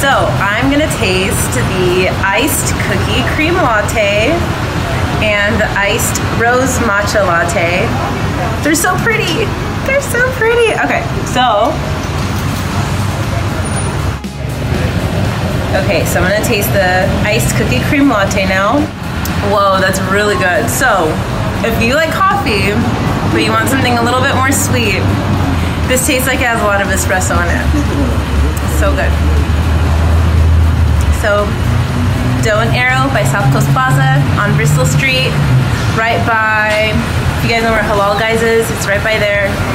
So I'm gonna taste the iced cookie cream latte and the iced rose matcha latte. They're so pretty. They're so pretty. Okay, so I'm gonna taste the iced cookie cream latte now. Whoa, that's really good. So if you like coffee, but you want something a little bit more sweet, this tastes like it has a lot of espresso in it. It's so good. So, Dough and Arrow by South Coast Plaza on Bristol Street, right by, if you guys know where Halal Guys is, it's right by there.